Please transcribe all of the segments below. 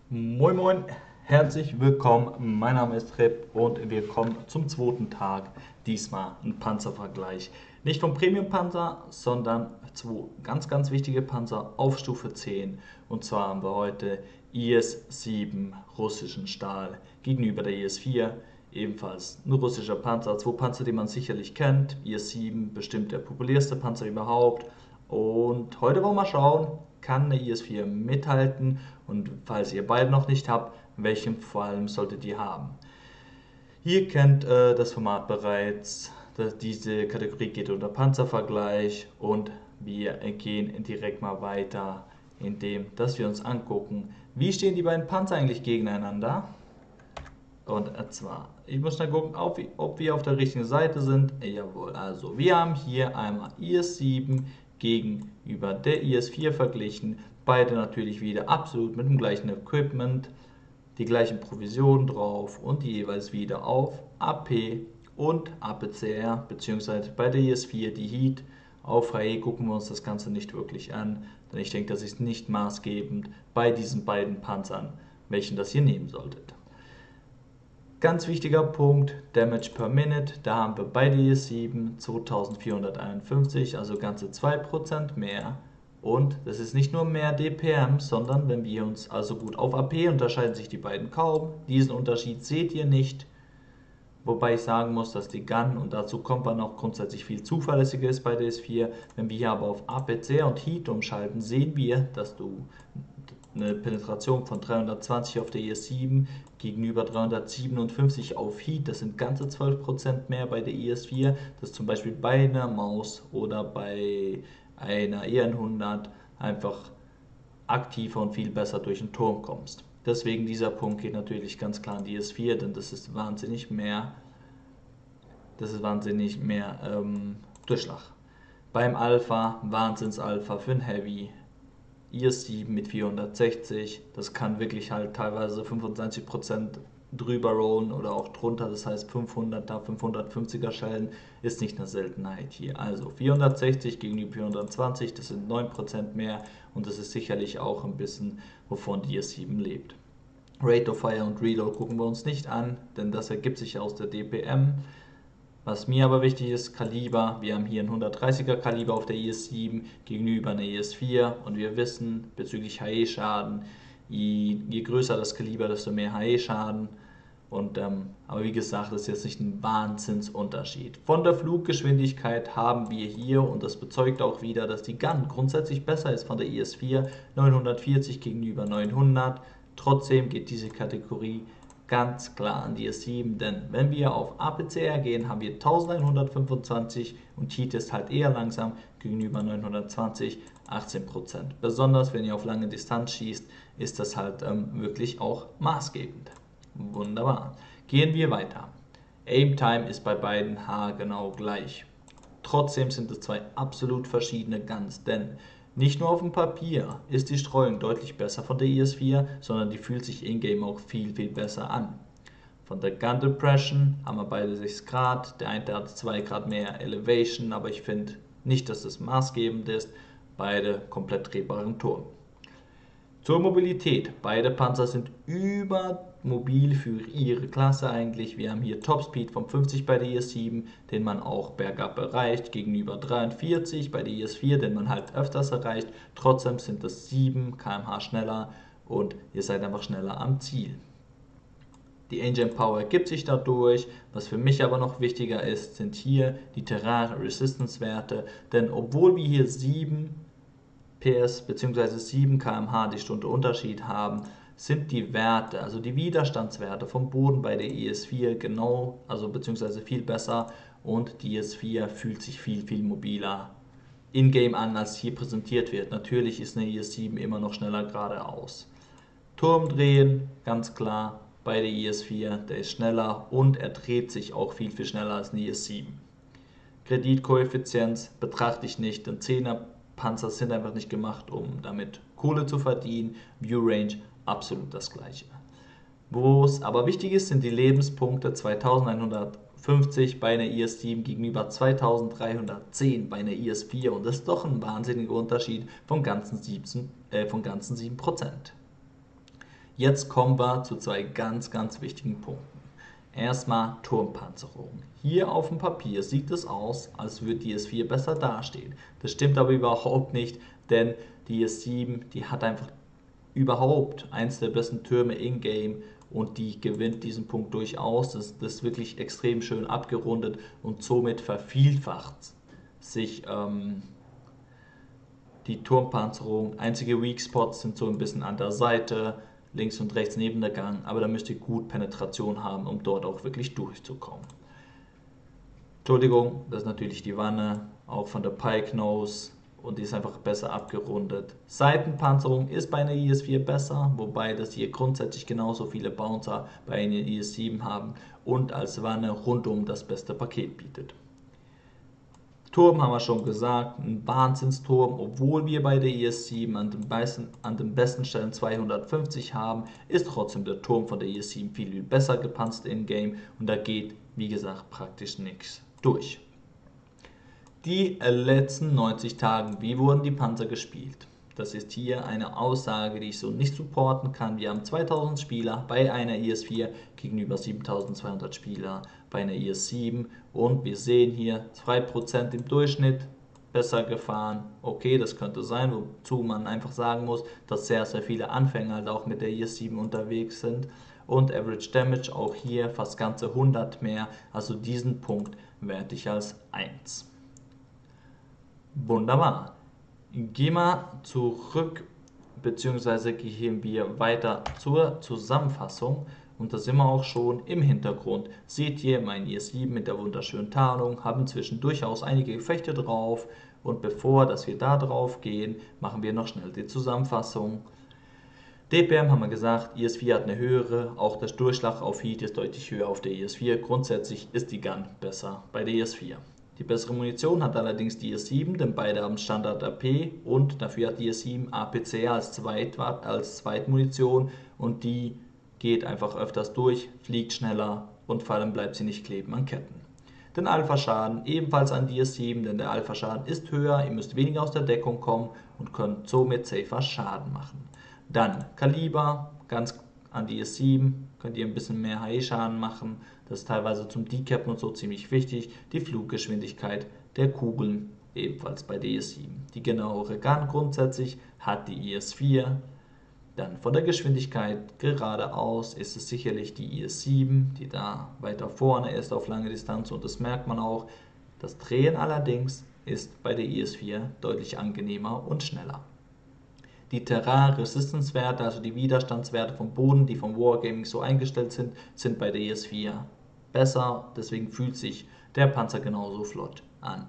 Moin Moin, herzlich willkommen. Mein Name ist Rip und wir kommen zum zweiten Tag. Diesmal ein Panzervergleich. Nicht vom Premium-Panzer, sondern zwei ganz wichtige Panzer auf Stufe 10. Und zwar haben wir heute IS-7 russischen Stahl gegenüber der IS-4. Ebenfalls ein russischer Panzer. Zwei Panzer, die man sicherlich kennt. IS-7 bestimmt der populärste Panzer überhaupt. Und heute wollen wir mal schauen, kann eine IS-4 mithalten und falls ihr beide noch nicht habt, welchen vor allem solltet ihr haben. Ihr kennt das Format bereits, diese Kategorie geht unter Panzervergleich und wir gehen direkt mal weiter, indem dass wir uns angucken, wie stehen die beiden Panzer eigentlich gegeneinander. Und zwar, ich muss dann gucken, ob wir auf der richtigen Seite sind. Jawohl, also wir haben hier einmal IS-7 gegenüber der IS-4 verglichen. Beide natürlich wieder absolut mit dem gleichen Equipment, die gleichen Provisionen drauf und die jeweils wieder auf AP und APCR, beziehungsweise bei der IS-4 die Heat. Auf HE gucken wir uns das Ganze nicht wirklich an, denn ich denke, das ist nicht maßgebend bei diesen beiden Panzern, welchen das ihr nehmen solltet. Ganz wichtiger Punkt, Damage per Minute, da haben wir bei der IS-7 2451, also ganze 2% mehr. Und das ist nicht nur mehr DPM, sondern wenn wir uns also gut auf AP unterscheiden sich die beiden kaum. Diesen Unterschied seht ihr nicht. Wobei ich sagen muss, dass die Gun, und dazu kommt man auch grundsätzlich viel zuverlässiger ist bei der IS-4. Wenn wir hier aber auf APC und Heat umschalten, sehen wir, dass du eine Penetration von 320 auf der IS-7 gegenüber 357 auf Heat, das sind ganze 12% mehr bei der IS-4, dass zum Beispiel bei einer Maus oder bei einer EN100 einfach aktiver und viel besser durch den Turm kommst. Deswegen dieser Punkt geht natürlich ganz klar an die IS-4, denn das ist wahnsinnig mehr Durchschlag. Beim Alpha, Wahnsinns-Alpha für ein Heavy, IS-7 mit 460, das kann wirklich halt teilweise 25% drüber rollen oder auch drunter, das heißt 500er, 550er Schellen ist nicht eine Seltenheit hier. Also 460 gegenüber 420, das sind 9% mehr und das ist sicherlich auch ein bisschen, wovon die IS-7 lebt. Rate of Fire und Reload gucken wir uns nicht an, denn das ergibt sich aus der DPM. Was mir aber wichtig ist, Kaliber. Wir haben hier ein 130er Kaliber auf der IS-7 gegenüber einer IS-4 und wir wissen bezüglich HE-Schaden, je größer das Kaliber, desto mehr HE-Schaden. Aber wie gesagt, das ist jetzt nicht ein Wahnsinnsunterschied. Von der Fluggeschwindigkeit haben wir hier, und das bezeugt auch wieder, dass die Gun grundsätzlich besser ist von der IS-4, 940 gegenüber 900. Trotzdem geht diese Kategorie ganz klar an die IS-7, denn wenn wir auf APCR gehen, haben wir 1125 und Heat ist halt eher langsam gegenüber 920, 18%. Besonders wenn ihr auf lange Distanz schießt, ist das halt wirklich auch maßgebend. Wunderbar. Gehen wir weiter. Aim Time ist bei beiden haargenau gleich. Trotzdem sind es zwei absolut verschiedene Guns, denn nicht nur auf dem Papier ist die Streuung deutlich besser von der IS-4, sondern die fühlt sich in-game auch viel besser an. Von der Gun Depression haben wir beide 6 Grad, der eine hat 2 Grad mehr Elevation, aber ich finde nicht, dass das maßgebend ist. Beide komplett drehbaren Turm. Zur Mobilität. Beide Panzer sind übermobil für ihre Klasse eigentlich. Wir haben hier Topspeed von 50 bei der IS-7, den man auch bergab erreicht, gegenüber 43 bei der IS-4, den man halt öfters erreicht. Trotzdem sind das 7 km/h schneller und ihr seid einfach schneller am Ziel. Die Engine Power ergibt sich dadurch. Was für mich aber noch wichtiger ist, sind hier die Terrain Resistance Werte, denn obwohl wir hier 7 PS bzw. 7 km/h die Stunde Unterschied haben, sind die Werte, also die Widerstandswerte vom Boden bei der IS-4 genau, also bzw. viel besser und die IS-4 fühlt sich viel mobiler in-game an, als hier präsentiert wird. Natürlich ist eine IS-7 immer noch schneller geradeaus. Turm drehen, ganz klar, bei der IS-4, der ist schneller und er dreht sich auch viel schneller als eine IS-7. Kreditkoeffizienz betrachte ich nicht, denn 10er Panzer sind einfach nicht gemacht, um damit Kohle zu verdienen. View Range absolut das gleiche. Wo es aber wichtig ist, sind die Lebenspunkte 2150 bei einer IS-7 gegenüber 2310 bei einer IS-4 und das ist doch ein wahnsinniger Unterschied von ganzen 7%. Jetzt kommen wir zu zwei ganz, ganz wichtigen Punkten. Erstmal Turmpanzerung. Hier auf dem Papier sieht es aus, als würde die IS-4 besser dastehen. Das stimmt aber überhaupt nicht, denn die IS-7, die hat einfach überhaupt eins der besten Türme in-game und die gewinnt diesen Punkt durchaus. Das ist wirklich extrem schön abgerundet und somit vervielfacht sich die Turmpanzerung. Einzige Weak Spots sind so ein bisschen an der Seite, links und rechts neben der Gang, aber da müsst ihr gut Penetration haben, um dort auch wirklich durchzukommen. Entschuldigung, das ist natürlich die Wanne, auch von der Pike Nose, und die ist einfach besser abgerundet. Seitenpanzerung ist bei einer IS-4 besser, wobei das hier grundsätzlich genauso viele Bouncer bei einer IS-7 haben und als Wanne rundum das beste Paket bietet. Turm haben wir schon gesagt, ein Wahnsinnsturm, obwohl wir bei der IS-7 an den besten Stellen 250 haben, ist trotzdem der Turm von der IS-7 viel besser gepanzert in-game und da geht, wie gesagt, praktisch nichts durch. Die letzten 90 Tage, wie wurden die Panzer gespielt? Das ist hier eine Aussage, die ich so nicht supporten kann. Wir haben 2000 Spieler bei einer IS-4 gegenüber 7200 Spieler bei einer IS-7 und wir sehen hier 2% im Durchschnitt besser gefahren. Okay, das könnte sein, wozu man einfach sagen muss, dass sehr, sehr viele Anfänger halt auch mit der IS-7 unterwegs sind. Und Average Damage auch hier fast ganze 100 mehr, also diesen Punkt werte ich als 1. Wunderbar. Gehen wir zurück, beziehungsweise gehen wir weiter zur Zusammenfassung. Und da sind wir auch schon im Hintergrund. Seht ihr mein IS-7 mit der wunderschönen Tarnung, haben inzwischen durchaus einige Gefechte drauf. Und bevor dass wir da drauf gehen, machen wir noch schnell die Zusammenfassung. DPM haben wir gesagt, IS-4 hat eine höhere, auch der Durchschlag auf Heat ist deutlich höher auf der IS-4. Grundsätzlich ist die Gun besser bei der IS-4. Die bessere Munition hat allerdings die IS-7, denn beide haben Standard AP und dafür hat die IS-7 APC als Zweitmunition und die geht einfach öfters durch, fliegt schneller und vor allem bleibt sie nicht kleben an Ketten. Den Alpha-Schaden ebenfalls an die IS-7, denn der Alpha-Schaden ist höher, ihr müsst weniger aus der Deckung kommen und könnt somit safer Schaden machen. Dann Kaliber, ganz an die IS-7 könnt ihr ein bisschen mehr HE-Schaden machen. Das ist teilweise zum Decappen und so ziemlich wichtig. Die Fluggeschwindigkeit der Kugeln ebenfalls bei der IS-7. Die genauere Gun grundsätzlich hat die IS-4. Dann von der Geschwindigkeit geradeaus ist es sicherlich die IS-7, die da weiter vorne ist auf lange Distanz und das merkt man auch. Das Drehen allerdings ist bei der IS-4 deutlich angenehmer und schneller. Die Terrain-Resistance-Werte, also die Widerstandswerte vom Boden, die vom Wargaming so eingestellt sind, sind bei der IS-4 besser. Deswegen fühlt sich der Panzer genauso flott an.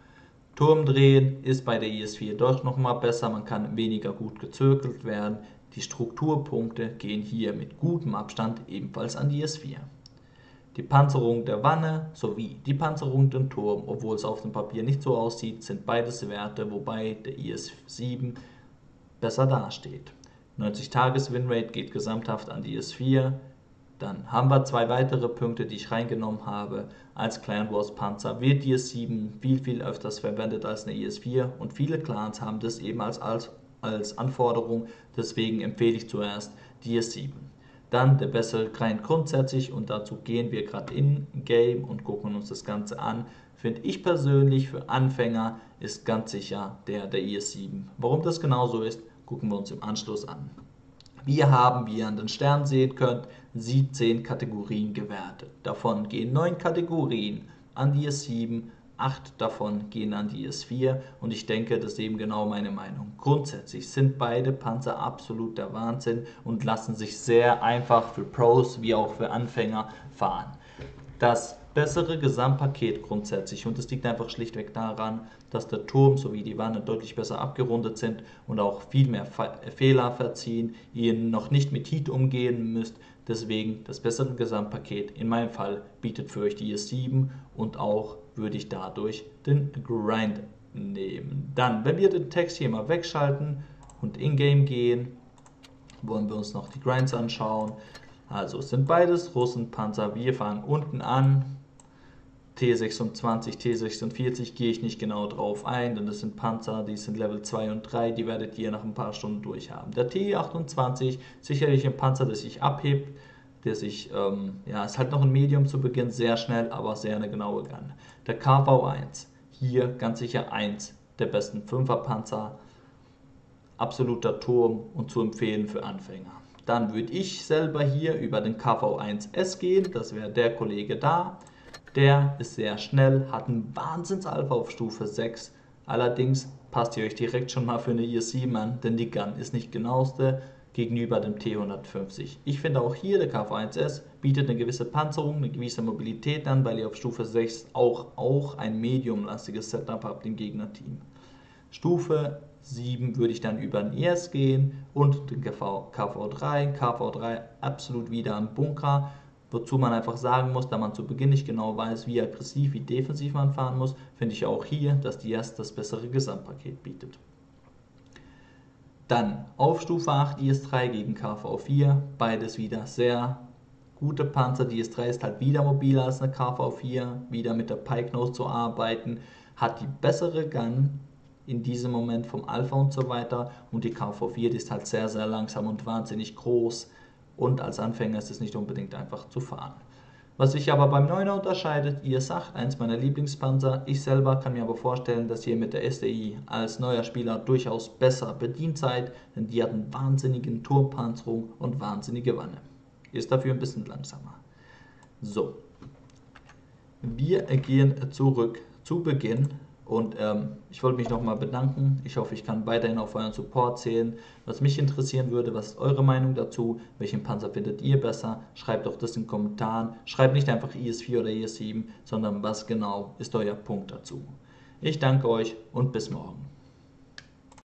Turmdrehen ist bei der IS-4 doch nochmal besser. Man kann weniger gut gezirkelt werden. Die Strukturpunkte gehen hier mit gutem Abstand ebenfalls an die IS-4. Die Panzerung der Wanne sowie die Panzerung den Turm, obwohl es auf dem Papier nicht so aussieht, sind beides Werte, wobei der IS-7 besser dasteht. 90-Tages-Winrate geht gesamthaft an die IS-4. Dann haben wir zwei weitere Punkte, die ich reingenommen habe. Als Clan Wars Panzer wird die IS-7 viel öfters verwendet als eine IS-4 und viele Clans haben das eben als Anforderung. Deswegen empfehle ich zuerst die IS-7. Dann der bessere Grind grundsätzlich und dazu gehen wir gerade in Game und gucken uns das Ganze an. Finde ich persönlich für Anfänger ist ganz sicher der IS-7. Warum das genauso ist, gucken wir uns im Anschluss an. Wir haben, wie ihr an den Sternen sehen könnt, 17 Kategorien gewertet. Davon gehen 9 Kategorien an die IS-7, 8 davon gehen an die IS-4 und ich denke, das ist eben genau meine Meinung. Grundsätzlich sind beide Panzer absolut der Wahnsinn und lassen sich sehr einfach für Pros wie auch für Anfänger fahren. Das bessere Gesamtpaket grundsätzlich und es liegt einfach schlichtweg daran, dass der Turm sowie die Wanne deutlich besser abgerundet sind und auch viel mehr Fehler verziehen, ihr noch nicht mit Heat umgehen müsst. Deswegen das bessere Gesamtpaket in meinem Fall bietet für euch die IS-7 und auch würde ich dadurch den Grind nehmen. Dann, wenn wir den Text hier mal wegschalten und in-game gehen, wollen wir uns noch die Grinds anschauen. Also es sind beides Russenpanzer. Wir fangen unten an. T26, T46 gehe ich nicht genau drauf ein, denn das sind Panzer, die sind Level 2 und 3, die werdet ihr nach ein paar Stunden durchhaben. Der T28, sicherlich ein Panzer, der sich abhebt, der sich, ja, ist halt noch ein Medium zu Beginn, sehr schnell, aber sehr eine genaue Gun. Der KV1, hier ganz sicher eins der besten 5er Panzer, absoluter Turm und zu empfehlen für Anfänger. Dann würde ich selber hier über den KV1S gehen, das wäre der Kollege da. Der ist sehr schnell, hat einen Wahnsinns-Alpha auf Stufe 6. Allerdings passt ihr euch direkt schon mal für eine IS-7 an, denn die Gun ist nicht genaueste gegenüber dem T150. Ich finde auch hier, der KV1S bietet eine gewisse Panzerung, eine gewisse Mobilität an, weil ihr auf Stufe 6 auch ein mediumlastiges Setup habt im Gegnerteam. Stufe 7 würde ich dann über den ES gehen und den KV3. KV3 absolut wieder am Bunker. Wozu man einfach sagen muss, da man zu Beginn nicht genau weiß, wie aggressiv, wie defensiv man fahren muss, finde ich auch hier, dass die ES das bessere Gesamtpaket bietet. Dann auf Stufe 8 IS-3 gegen KV4, beides wieder sehr gute Panzer. Die IS-3 ist halt wieder mobiler als eine KV4, wieder mit der Pike Nose zu arbeiten, hat die bessere Gun in diesem Moment vom Alpha und so weiter, und die KV4, die ist halt sehr, sehr langsam und wahnsinnig groß, und als Anfänger ist es nicht unbedingt einfach zu fahren. Was sich aber beim 9er unterscheidet, IS-8, eins meiner Lieblingspanzer. Ich selber kann mir aber vorstellen, dass ihr mit der SDI als neuer Spieler durchaus besser bedient seid, denn die hat einen wahnsinnigen Turmpanzerung und wahnsinnige Wanne. Ist dafür ein bisschen langsamer. So, wir gehen zurück zu Beginn. Und ich wollte mich nochmal bedanken. Ich hoffe, ich kann weiterhin auf euren Support zählen. Was mich interessieren würde, was ist eure Meinung dazu? Welchen Panzer findet ihr besser? Schreibt doch das in den Kommentaren. Schreibt nicht einfach IS-4 oder IS-7, sondern was genau ist euer Punkt dazu. Ich danke euch und bis morgen.